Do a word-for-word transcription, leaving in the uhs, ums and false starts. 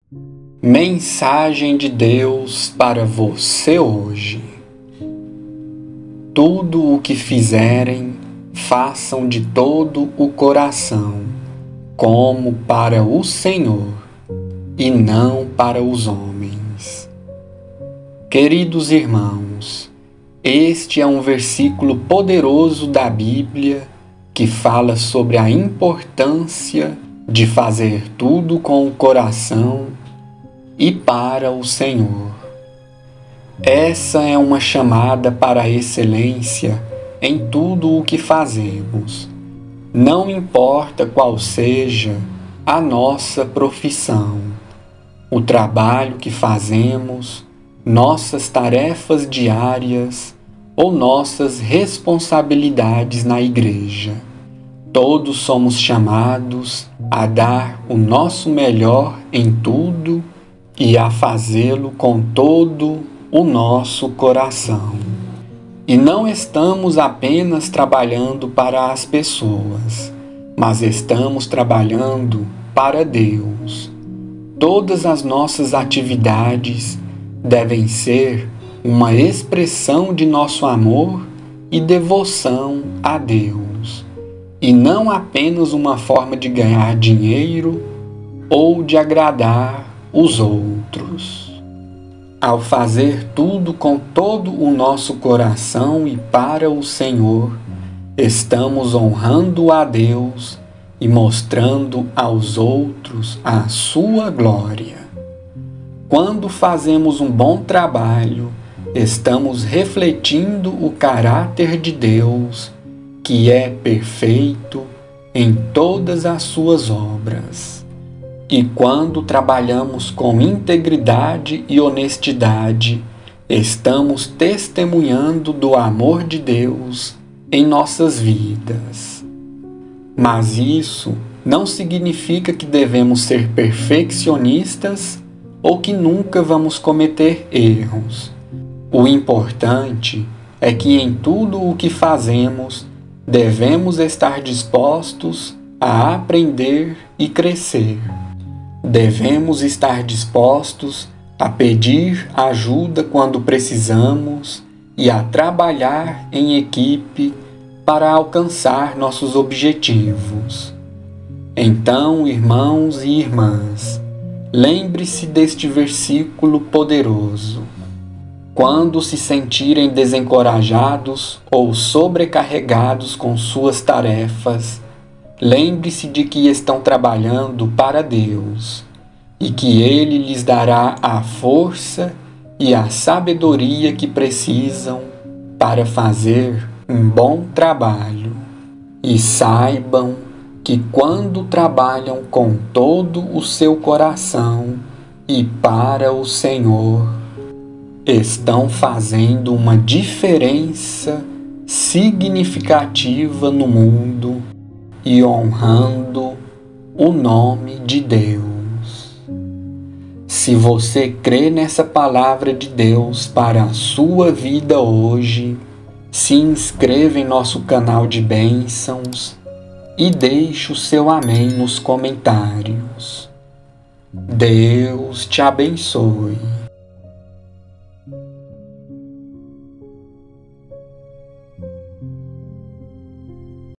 Mensagem de Deus para você hoje. Tudo o que fizerem, façam de todo o coração, como para o Senhor, e não para os homens. Queridos irmãos, este é um versículo poderoso da Bíblia que fala sobre a importância de fazer tudo com o coração e para o Senhor. Essa é uma chamada para a excelência em tudo o que fazemos, não importa qual seja a nossa profissão, o trabalho que fazemos, nossas tarefas diárias ou nossas responsabilidades na igreja. Todos somos chamados a dar o nosso melhor em tudo e a fazê-lo com todo o nosso coração. E não estamos apenas trabalhando para as pessoas, mas estamos trabalhando para Deus. Todas as nossas atividades devem ser uma expressão de nosso amor e devoção a Deus, e não apenas uma forma de ganhar dinheiro ou de agradar os outros. Ao fazer tudo com todo o nosso coração e para o Senhor, estamos honrando a Deus e mostrando aos outros a sua glória. Quando fazemos um bom trabalho, estamos refletindo o caráter de Deus, que é perfeito em todas as suas obras. E quando trabalhamos com integridade e honestidade, estamos testemunhando do amor de Deus em nossas vidas. Mas isso não significa que devemos ser perfeccionistas ou que nunca vamos cometer erros. O importante é que em tudo o que fazemos, devemos estar dispostos a aprender e crescer. Devemos estar dispostos a pedir ajuda quando precisamos e a trabalhar em equipe para alcançar nossos objetivos. Então, irmãos e irmãs, lembre-se deste versículo poderoso. Quando se sentirem desencorajados ou sobrecarregados com suas tarefas, lembre-se de que estão trabalhando para Deus e que Ele lhes dará a força e a sabedoria que precisam para fazer um bom trabalho. E saibam que quando trabalham com todo o seu coração e para o Senhor, estão fazendo uma diferença significativa no mundo e honrando o nome de Deus. Se você crê nessa palavra de Deus para a sua vida hoje, se inscreva em nosso canal de bênçãos e deixe o seu amém nos comentários. Deus te abençoe.